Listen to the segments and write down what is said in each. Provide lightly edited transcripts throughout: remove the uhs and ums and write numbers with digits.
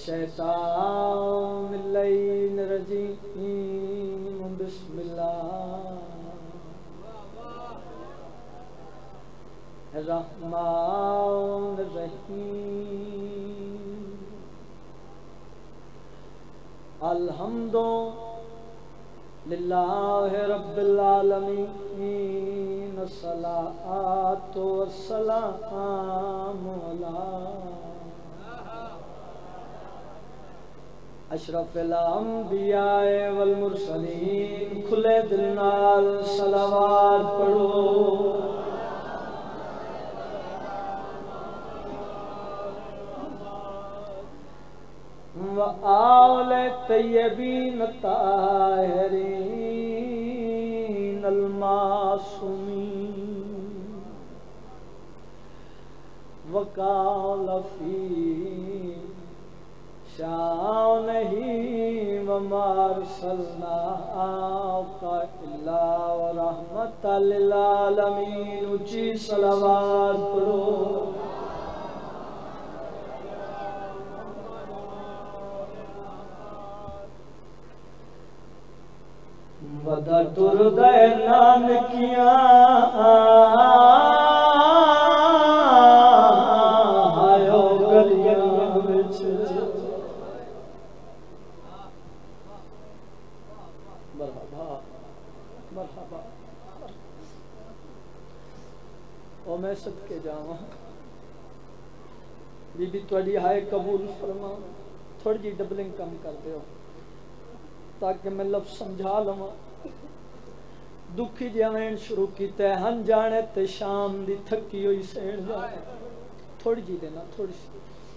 الشیطان اللعین الرجیم بسم اللہ الرحمن الرحیم الحمد للہ رب العالمین الصلاۃ والسلام علی اشرف الانبیاء والمرسلین کھلے دل نال صلوات پڑھو وآل طیبین الطاہرین المعصومین وقال فی شانہ وما ارسلناک الا رحمۃ للعالمین اونچی صلوات پڑھو ودا ترد نانکیاں آیو گلیاں وچ مرحبا مرحبا او میں صدقے جاواں بی بی تواڈی ہائے قبول فرما تھوڑی جی ڈبلنگ کم کر دیو تاکہ میں لفظ سمجھا لواں دکھی جوین شروع کیتے ہن جانے تے شام دی تھکی ہوئی سین جانے تھوڑی جی دینا تھوڑی سی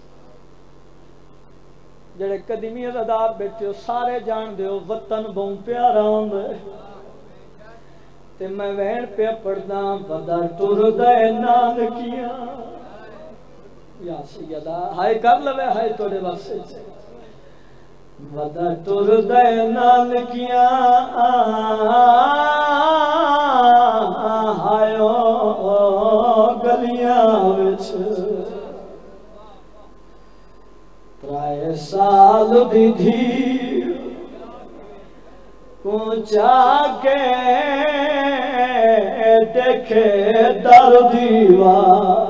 جڑے قدیمی عزادار بیٹھے ہو سارے جان دے ہو وطن بہوں پیارا ہوندے تے میں وین پہ پڑھدا ودا ٹردے نانکیاں یا سیدہ ہائے کر لوے ہائے توڑے واسطے ودا ٹردے نانکیاں آیو گلیاں وچ ترائے سال دی دھیر پہنچا کے دیکھے در دیوار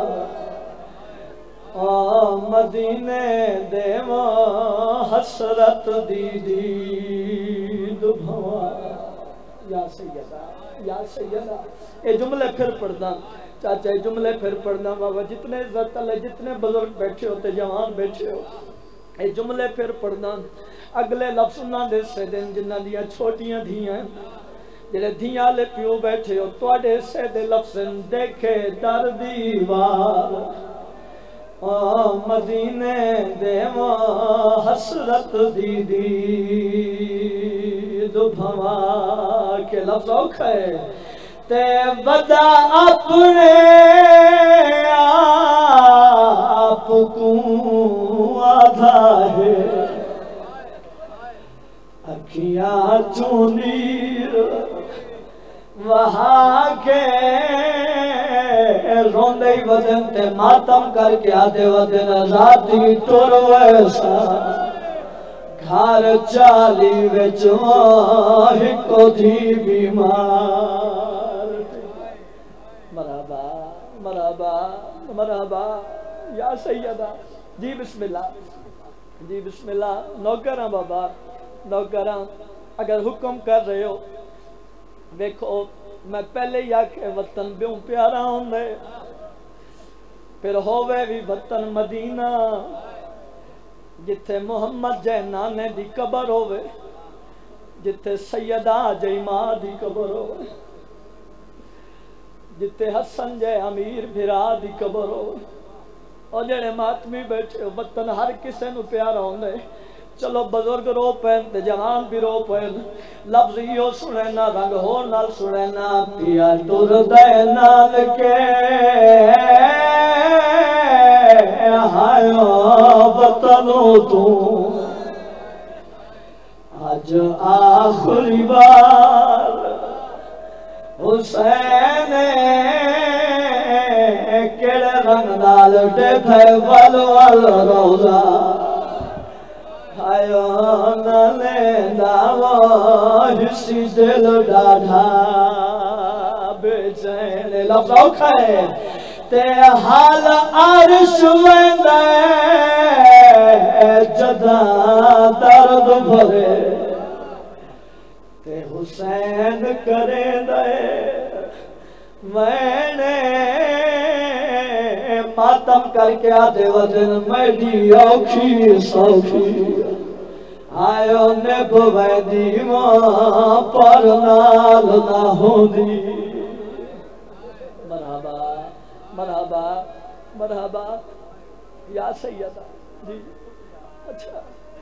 مدینے دیو حسرت دی دید بھوا یا سیدہ یا سیدہ اے جملے پھر پڑھنا چاچا اے جملے پھر پڑھنا بابا جتنے عزت اللہ جتنے بزرگ بیٹھے ہوتے جوان بیٹھے ہو اے جملے پھر پڑھنا اگلے لفظ نہ دے سے دن جنہ دیا چھوٹیاں دھیاں جلے دھیاں لے پیو بیٹھے ہو توڑے سے دے لفظ دیکھے در دیوار مدینے دیو حسرت دی دید بھوا کے لفظ اوکھے تے ودا اپنے آپ کو آدھا ہے اکھیاں چونیر وہاں کے روندے وزن تے ماتم کر کے آدھے وزن ذاتی ٹور ویسا گھر چالی وچوں ہکو دھی بیمار مرحبا مرحبا مرحبا یا سیدہ جی بسم اللہ جی بسم اللہ نوکراں بابا نوکراں اگر حکم کر رہے ہو دیکھو میں پہلے ہی آکھے وطن بیوں پیارا ہوندے پھر ہووے بھی وطن مدینہ جتھے محمد جے نانے دی قبر ہووے جتھے سیدہ جے ماں دی قبر ہووے جتھے حسن جے امیر بھرا دی قبر ہووے اور جڑے ماتمی بیٹھے وطن ہر کسے نو پیارا ہوندے چلو بزرگ رو پہن تے جوان بھی رو پہن لفظ یہ سنینا رنگ ہو نال سنینا پیا ٹر دے نال کے ہائیو وطنو تو آج آخری بار حسین کیڑے رنگ نال ڈے تھے ول ول روزہ آیا نالے داوا ہسی دل ڈاڑھا بے چین لفظ اوکھا ہے تے حال عرش ویندے جدا درد بھرے تے حسین کرے دے میں نے ماتم کر کے آدھے وزن میڈی اوکھی سوکھی آئیو نے بوے دیوان پر نال نہ ہو دی مرحبا مرحبا مرحبا یا سیدہ جی اچھا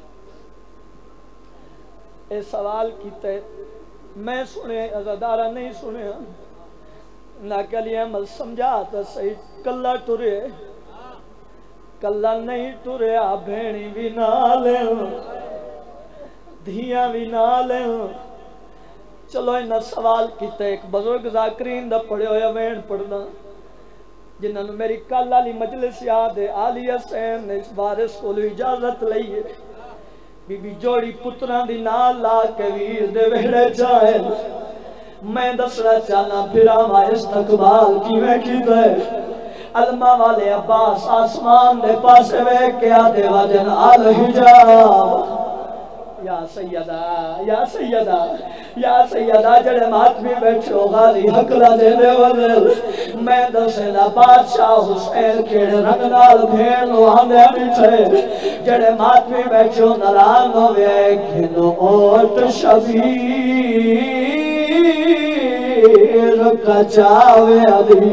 اے سوال کیتے میں سنے عزادارہ نہیں سنے نہ کلی احمد سمجھا تا صحیح کلہ ٹرے کلہ نہیں ٹرے بھینی بھی نہ لیں دھیاں بھی نہ لیں چلو انہا سوال کیتے ایک بزرگ ذاکرین دا پڑھے ہویا وین پڑھنا جنہوں نے میری کل علی مجلس یاد ہے آلی حسین نے اس بارس کو لو اجازت لئیے بی بی جوڑی پتران دی نال لا کے ویر دے ویڑے چاہے میں دسرا چانا پھر آما استقبال کی میں کی دے علمہ والے عباس آسمان دے پاسے وے کیا دے وجن آل حجاب یا سیدہ یا سیدہ یا سیدہ جڑے ماتمی بیٹھو غازی حقلہ دے دے وزر میں دسنا بادشاہ حسین کیڑے رنگنال بھینو آنے بیٹھے جڑے ماتمی بیٹھو نران ہوئے گھنو اوٹ شبیر کچاوے علی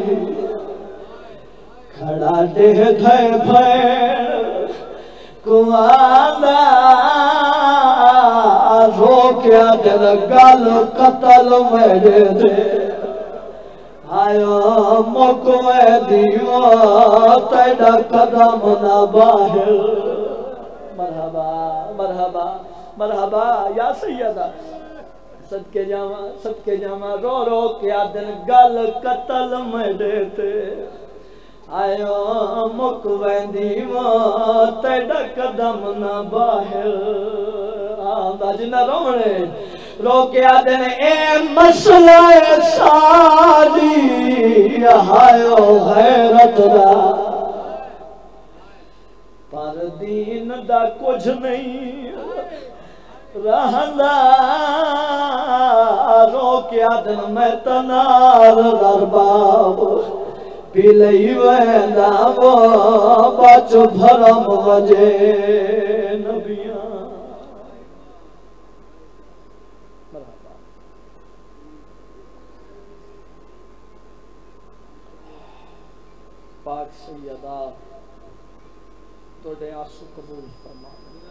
کھڑا دے دھے بھین کوانا روکیا دل گل قتل میرے دے آیا مکوے دیوان تیڑا قدم نہ باہر مرحبا مرحبا مرحبا یا سیدہ صدقے جامع رو رو کیا دل گل قتل میرے دے آیا مکوے دیوان تیڑا قدم نہ باہر جنہ رونے رو کے آدھے نے اے مسئلہ ساری ہائیو غیرت دا پر دین دا کچھ نہیں رہندا رو کے آدھے نے میں تنار درباب پیلئی ویندہ وہ بچو بھرم وجے نبیاں پاک سیدہ تو دے آنسو قبول فرما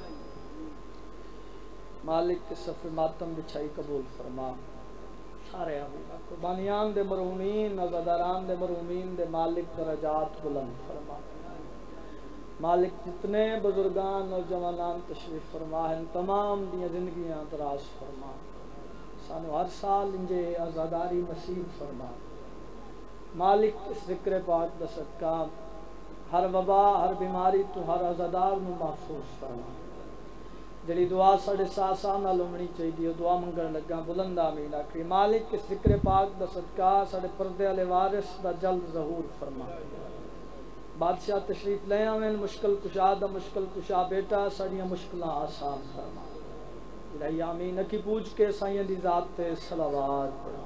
مالک کے صفر ماتم بچھائی قبول فرما سارے حبیبہ قربانیان دے مرحومین عزاداران دے مرحومین دے مالک درجات بلند فرما مالک جتنے بزرگان اور جوانان تشریف فرما ہیں تمام دیاں زندگیاں دراز فرما سانو ہر سال انجے عزاداری نصیب فرما مالک اس ذکر پاک دا صدقہ ہر وبا ہر بیماری تو ہر عزادار میں محفوظ فرما جڑی دعا ساڑھے ساسا نہ لمنی چاہیے دعا منگر لگا بلند آمین آکری مالک اس ذکر پاک دا صدقہ ساڑھے پردے علی وارث دا جلد ظہور فرما بادشاہ تشریف لے آمین مشکل کشا دا مشکل کشا بیٹا ساڑھیاں مشکلہ آسان فرما الہی آمین اکی پوچھ کے سائیں دی ذات تے صلوات فرما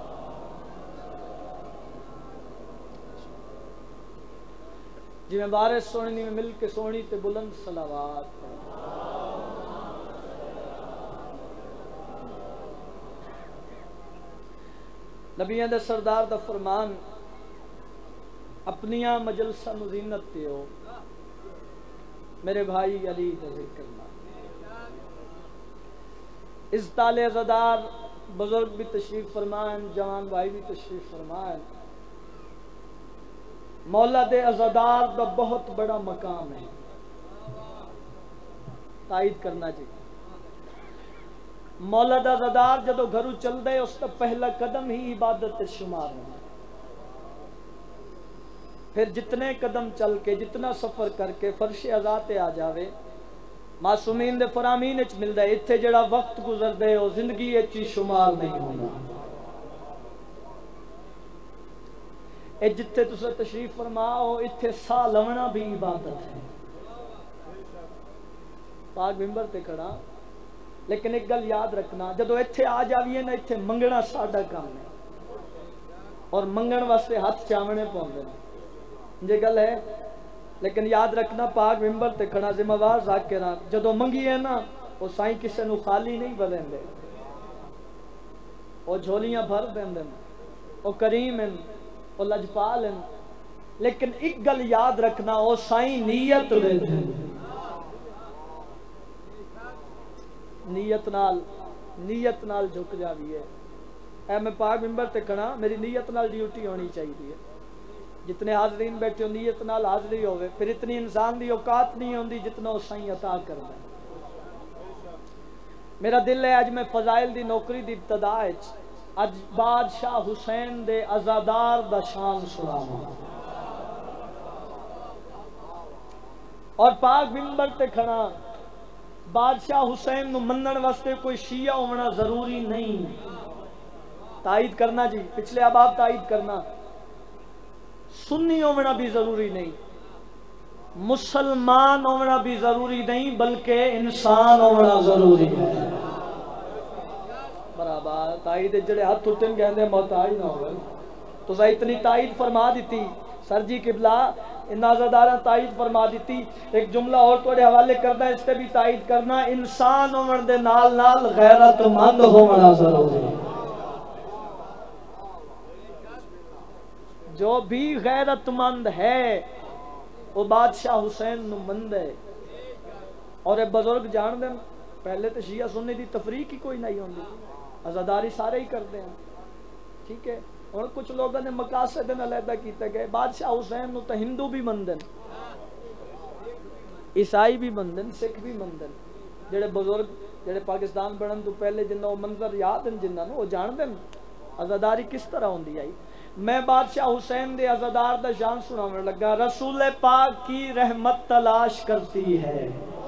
جی میں بارش سونی میں مل کے سونی تے بلند صلوات نبیان دے سردار دا فرمان اپنیاں مجلسہ مزینت تے ہو میرے بھائی علی دا ذکر اللہ اس تالے عزادار بزرگ بھی تشریف فرمائیں جوان بھائی بھی تشریف فرمائیں مولا دے عزادار دا بہت بڑا مقام ہے تائید کرنا جی مولا دا عزادار جدو گھرو چل دے اس کا پہلا قدم ہی عبادت شمار ہے پھر جتنے قدم چل کے جتنا سفر کر کے فرش عزا تے آ جاوے معصومین دے فرامین وچ ملدا ہے، اتھے جڑا وقت گزردا ہے او زندگی وچ شمار نہیں ہونا۔ اے جتھے تساں تشریف فرماؤ اتھے سا لونا بھی عبادت ہے۔ پاک ممبر تے کھڑا، لیکن ایک گل یاد رکھنا، جدو اتھے آ جاویے نا اتھے منگنا ساڈا کام ہے، اور منگن واسطے ہاتھ چاونے پوندے نے، یہ گل ہے۔ لیکن یاد رکھنا پاک ممبر تے کھڑا ذمہ وار ذاکراں جدو منگی ہے نا وہ سائیں کسے نو خالی نہیں بدین دے، وہ جھولیاں بھر دین دے، وہ کریم ہیں، وہ لجپال ہیں، لیکن ایک گل یاد رکھنا وہ سائیں نیت دے دیں، نیت نال جھک جاوی ہے۔ اے میں پاک ممبر تے کھڑا، میری نیت نال ڈیوٹی ہونی چاہیے، جتنے حاضرین بیٹھے ہو نیت نال حاضری ہوئے، پھر اتنی انسان دی اوقات نہیں ہوندی جتنا وہ سائیں عطا کرنا ہے۔ میرا دل ہے اج میں فضائل دی نوکری دی ابتدا وچ اج بادشاہ حسین دے عزادار دا شان سناواں، اور پاک ممبر تے کھڑا بادشاہ حسین نو منن واسطے کوئی شیعہ ہونا ضروری نہیں، تائید کرنا جی، پچھلے احباب تائید کرنا، سنی ہونا بھی ضروری نہیں، مسلمان ہونا بھی ضروری نہیں، بلکہ انسان ہونا ضروری ہے۔ برابر تائید جڑے ہاتھ اٹھن کہندے محتاج نہ ہوئے، تو سا اتنی تائید فرما دیتی سر جی قبلہ، ان عزاداراں تائید فرما دیتی۔ ایک جملہ اور توڑے حوالے کرنا، اس پہ بھی تائید کرنا، انسان ہون دے نال نال غیرت مند ہونا ضروری ہے۔ جو بھی غیرت مند ہے وہ بادشاہ حسین نو مند ہے، اور اے بزرگ جان دیں پہلے تو شیعہ سنی دی تفریق ہی کوئی نہیں ہوندی، عزاداری سارے ہی کرتے ہیں، ٹھیک ہے۔ اور کچھ لوگوں نے مقاصد علیحدہ کیتے گئے، بادشاہ حسین نو تو ہندو بھی مندن، عیسائی بھی مندن، سکھ بھی مندن، جڑے بزرگ جڑے پاکستان بنن تو پہلے جنہ وہ منظر یاد ہیں جنہ نو وہ جان دیں عزاداری کس طرح ہوندی آئی۔ میں بادشاہ حسین دے عزادار دا شان سنانے لگا، رسول پاک کی رحمت تلاش کرتی ہے،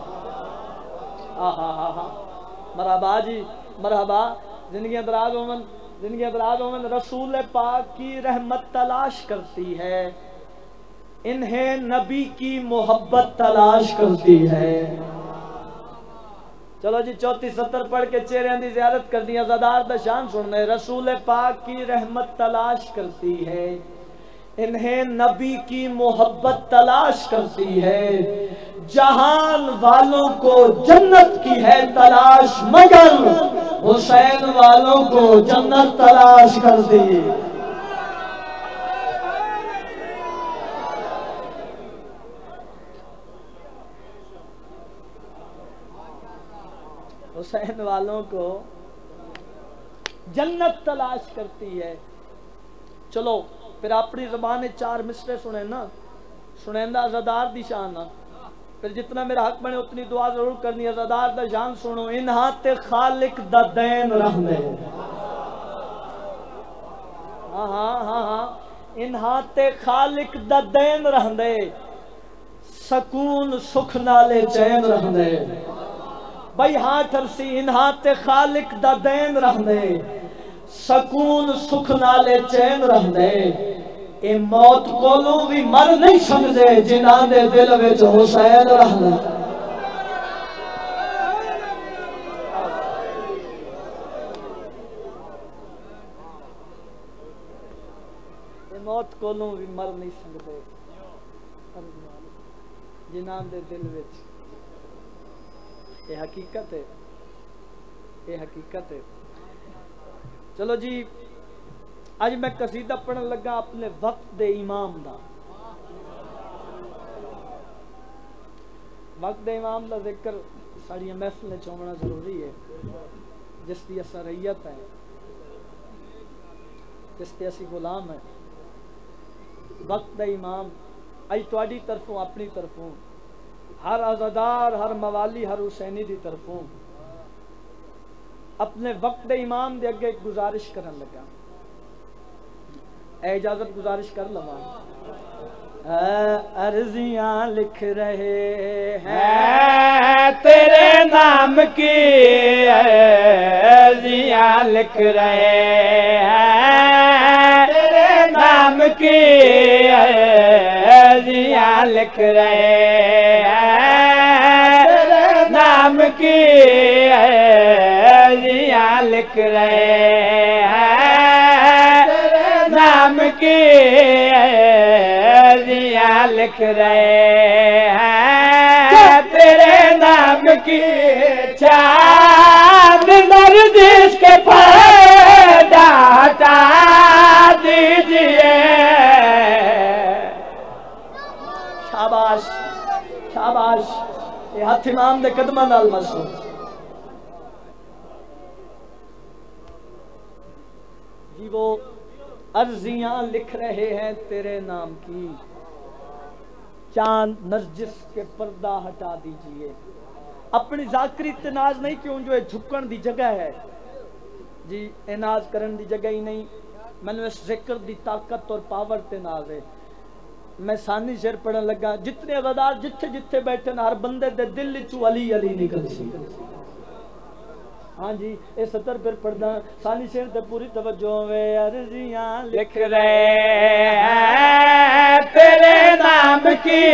آہا مرحبا جی مرحبا، زندگی دراز ہومن، زندگی دراز ہومن، رسول پاک کی رحمت تلاش کرتی ہے، انہیں نبی کی محبت تلاش کرتی ہے۔ چلو جی 34-70 پڑھ کے چہرے دی زیارت کر دیا، عزادار دا شان سننے، رسول پاک کی رحمت تلاش کرتی ہے، انہیں نبی کی محبت تلاش کرتی ہے، جہان والوں کو جنت کی ہے تلاش، مگر حسین والوں کو جنت تلاش کرتی ہے۔ حسین والوں کو جنت تلاش کرتی ہے۔ چلو پھر اپنی زبان 4 مصرے سنیں نا، سنیندہ عزادار دی شان، پھر جتنا میرا حق بنے اتنی دعا ضرور کرنی۔ عزادار دا شان سنو، انہاں تے خالق دا دین رہنے، ہاں انہاں تے خالق دا دین رہنے، سکون سکھ نالے چین رہنے، بھائی ہاں ترسی انہاں تے خالق دا دین رہنے، سکون سکھ نالے چین رہنے، اے موت کولوں بھی مر نہیں سمجھے جنہاں دے دل وچ حسین رہنے۔ اے موت کولوں بھی مر نہیں سمجھے جنہاں دے دل وچ، یہ حقیقت ہے، یہ حقیقت ہے۔ چلو جی آج میں قصیدہ پڑھن لگا اپنے وقت دے امام دا، وقت دے امام دا ذکر ساری محفل چومنا ضروری ہے، جس کی اثریت ہے، جس کی اسی غلام ہے۔ وقت دے امام اج تواڈی طرفوں اپنی طرفوں ہر عزادار، ہر موالی، ہر حسینی دی طرفوں اپنے وقت دے امام دے اگے ایک گزارش کرن لگا، اے اجازت گزارش کر لواں، अर्जियां लिख रहे हैं तेरे नाम की, अर्जियां लिख रहे हैं तेरे नाम की, अर्जियां लिख रहे हैं तेरे नाम की, अर्जियां लिख रहे हैं तेरे नाम की, अर्जियां लिख रहे हैं तेरे नाम की। चांद नरगिस के पर्दा हटा दीजिए। शाबाश शाबाश, ये हाथ इमाम दे कदमां नाल मसू। जी वो अर्जियां लिख रहे हैं तेरे नाम की, चांद नरगिस के पर्दा हटा दीजिए। अपनी जाकरी ते नाज नहीं, क्यों जो झुकन दी जगह है जी, ए नाज करन दी जगह ही नहीं। मैंने इस जिक्र दी ताकत और पावर ते नाज है। मैं सानी शेर पढ़न लगा, जितने अदादार जिथे जिथे बैठे ना, हर बंदे दे दिल चू अली अली निकल सी। हाँ जी, ये सतर फिर पढ़ना सानी शेर ते पूरी तवज्जो में। अर्जियां लिख रहे हैं तेरे नाम की,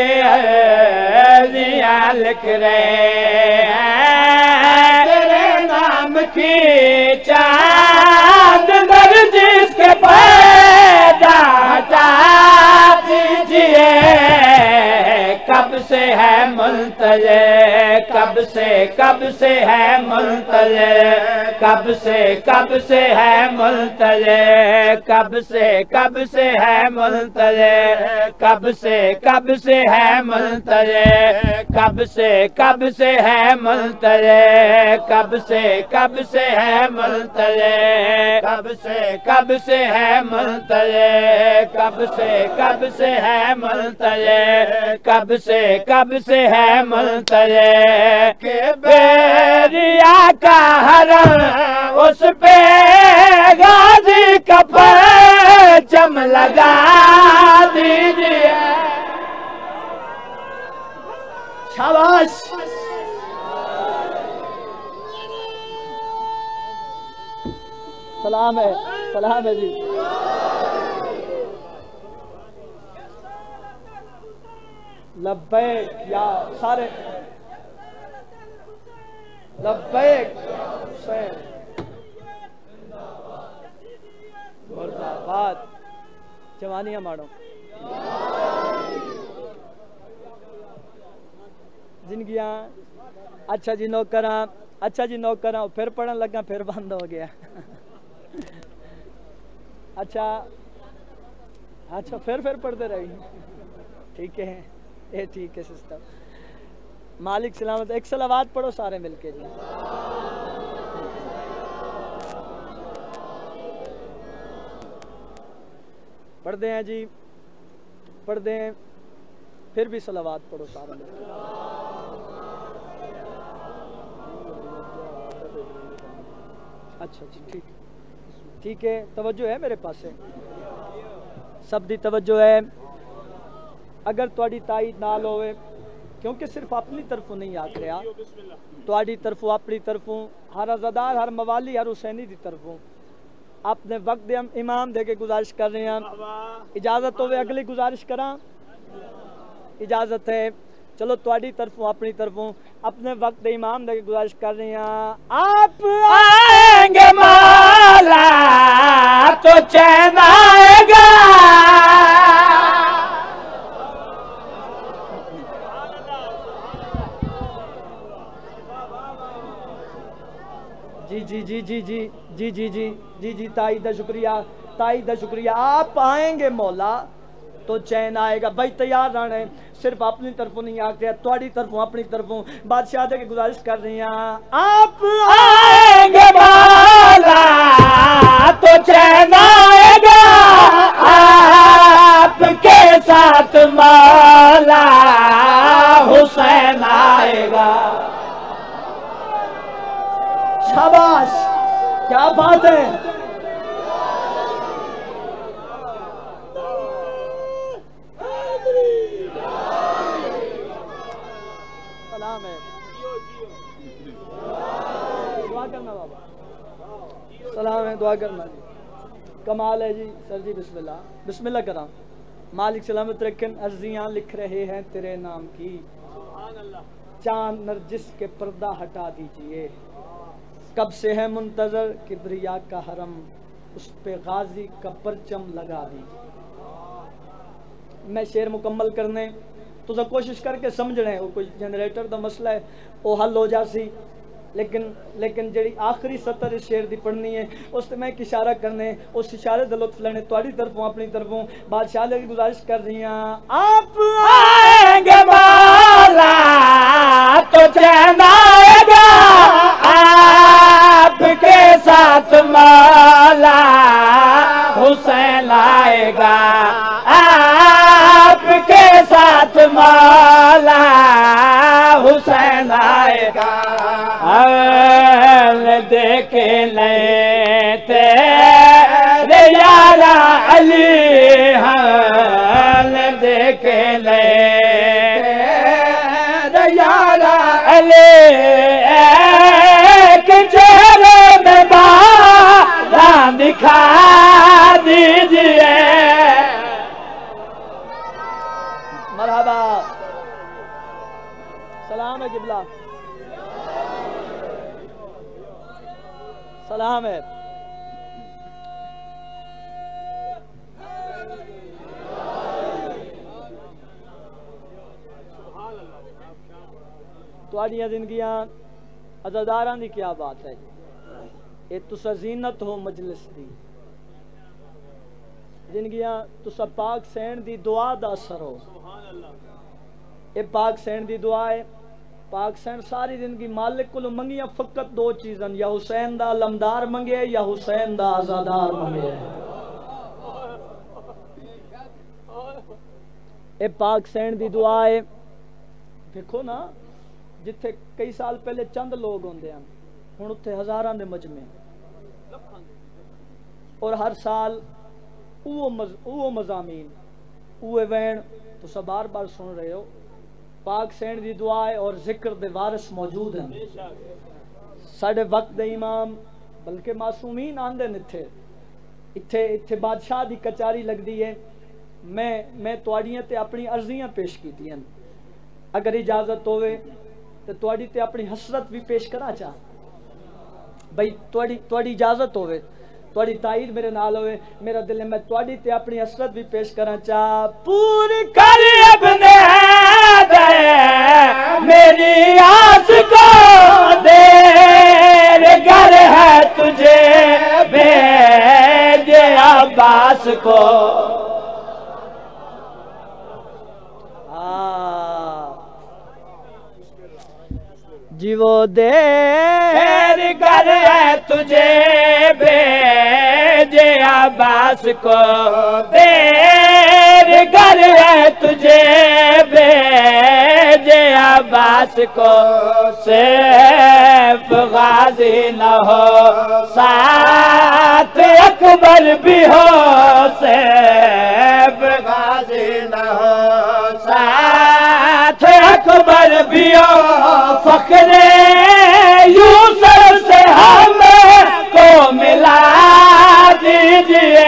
अर्जियां लिख रहे हैं तेरे नाम की। चांद नरगिस के पर्दा हटा दीजिए। कब से है मुंतज़िर, कब से है मुंतज़िर, कब से है मुंतज़िर, कब से है मुंतज़िर, कब से है मुंतज़िर, कब से है मुंतज़िर, कब से है मुंतज़िर, कब से है मुंतज़िर, कब से है मुंतज़िर, कब से है मुंतज़िर। के बेरिया का हरम उस पे गाजी का परचम लगा दीजिए। शाबाश, सलाम है जी। लब्बैक या सारे, लब्बैक हुसैन मुर्दाबाद। जवानियां मारो जिंदगियां। अच्छा जी नौकरा, अच्छा जी नौकरा, फिर पढ़न लगा फिर बंद हो गया। अच्छा फिर पढ़ते रही। ठीक है, ये ठीक है सिस्टम। मालिक सलामत। एक सलावात पढ़ो सारे मिलके जी। पढ़ते हैं जी, पढ़ते हैं, फिर भी सलावात पढ़ो सारे मिलके। अच्छा जी, ठीक है, तवज्जो है मेरे पास है, सब दी तवज्जो है। अगर तुहाडी ताईद नाल होवे, क्योंकि सिर्फ अपनी तरफों नहीं आख रहा, तुहाडी तरफों, अपनी तरफों, हर अज़ादार, हर मवाली, हर हुसैनी की तरफों अपने वक्त दे हम इमाम दे के गुजारिश कर रहे हैं। इजाजत होवे अगली गुजारिश करा? इजाजत है। चलो तुहाडी तरफों, अपनी तरफों अपने वक्त दे इमाम दे के गुजारिश कर रहे हैं। आप आएंगे मौला तो चैन आएगा, जी ताई दा शुक्रिया, ताई दा शुक्रिया। आप आएंगे मौला तो चैन आएगा। भाई तैयार रहना है, सिर्फ अपनी तरफों नहीं आते, तुम्हारी तरफों, अपनी तरफों बादशाह दे के गुजारिश कर रही हैं। आप आएंगे मौला तो चैन आएगा, आपके साथ मौला हुसैन आएगा। शाबाश, क्या बात है। کرنا بابا سلام ہے دعا کرنا جی کمال ہے جی سر جی بسم اللہ کرام مالک سلامت رکھن عرضیاں لکھ رہے ہیں تیرے نام کی چاند نرجس کے پردہ ہٹا دیجئے کب سے ہے منتظر کبریا کا حرم اس پہ غازی کا پرچم لگا دیجئے میں شعر مکمل کرنے تو کوشش کر کے سمجھ رہے ہیں وہ کوئی جنریٹر دا مسئلہ ہے وہ حل ہو جاسی لیکن جڑی آخری سطر اس شعر دی پڑھنی ہے اس تے میں ایک اشارہ کرنے اس اشارے دا لطف لینے تواڈی طرفوں اپنی طرفوں بادشاہ علی گزارش کر رہی ہیں آپ آئیں گے مولا تو چین آئے گا آپ کے ساتھ مولا حسین آئے گا آپ کے ساتھ مولا حسین آئے گا دیکھ لیں تیرے یارا علی حال دیکھ لیں تیرے یارا علی ایک چہرے میں باداں دکھا دیجئے مرحبا سلام ہے قبلہ سلام ہے تواڈیاں زندگیاں عزاداراں دی کیا بات ہے اے تسا زینت ہو مجلس دی زندگیاں تسا پاک سین دی دعا دا اثر ہو اے پاک سین دی دعا ہے پاک سین ساری زندگی مالک کو منگیاں فقط دو چیزاں یا حسین دا علمدار منگے یا حسین دا آزادار منگے اے پاک سین دی دعا ہے دیکھو نا جتھے کئی سال پہلے چند لوگ ہوندے ہیں ہن اتھے ہزاراں دے مجمع اور ہر سال او مضامین او وین تو سب بار بار سن رہے ہو پاک سین دی دعا ہے اور ذکر دے وارث موجود ہیں ساڑھے وقت دے امام بلکہ معصومین آندے نتھے اتھے بادشاہ دی کچاری لگ دی ہے میں تواڈیاں تے اپنی عرضیاں پیش کیتی ہیں اگر اجازت ہوئے تو تواڈی تے اپنی حسرت بھی پیش کرا چاہ بھئی تواڈی اجازت ہوئے تواڈی تائید میرے نال ہوئے میرا دل ہے میں تواڈی تے اپنی حسرت بھی پیش کرا چاہ پوری کر اپنے دے میری آس کو دیر گر ہے تجھے بھیج عباس کو جی وہ دیر گر ہے تجھے بھیج عباس کو دیر گر ہے تجھے بھیج عباس کو سیف غازی نہ ہو ساتھ اکبر بھی ہو سیف غازی نہ ہو ساتھ اکبر بھی ہو فخر یوسف سے ہم کو ملا دیجئے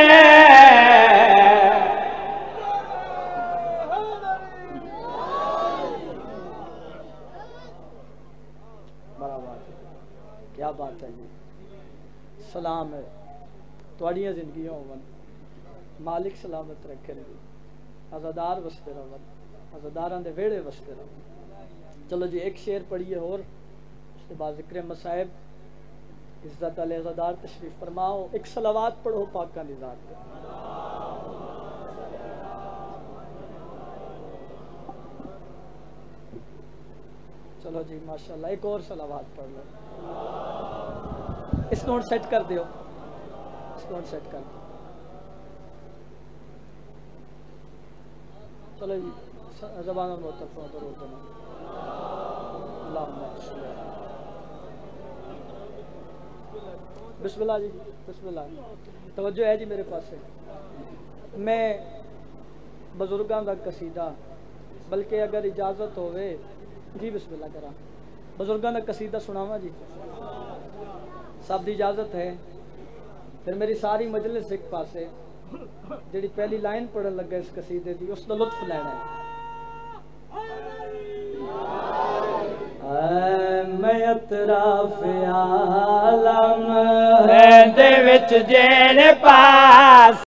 کیا بات ہے جی سلام ہے تواڈیاں زندگیاں ہون مالک سلامت رکھے جی آزادار وستے رہن آزاداراں دے ویڑے وستے رہن چلو جی ایک شعر پڑھیے اور اس کے بعد ذکر مصائب عزت علی عزادار تشریف فرماؤ ایک صلوات پڑھو پاکاں دی ذات پہ چلو جی ماشاءاللہ ایک اور صلوات پڑھ لو اس نوٹ سیٹ کر دیو اس نوٹ سیٹ کر دیو چلو جی زبان المعترفوں درود اللہم بسم اللہ جی بسم اللہ توجہ ہے جی میرے پاس سے میں بزرگاں دا قصیدہ بلکہ اگر اجازت ہوئے جی بسم اللہ کرا بزرگاں دا قصیدہ سناواں جی سب دی اجازت ہے پھر میری ساری مجلس ایک پاسے جڑی پہلی لائن پڑھن لگا اس قصیدے دی اس دا لطف لینا ہے میں اطراف عالم دے وچ جڑے پاس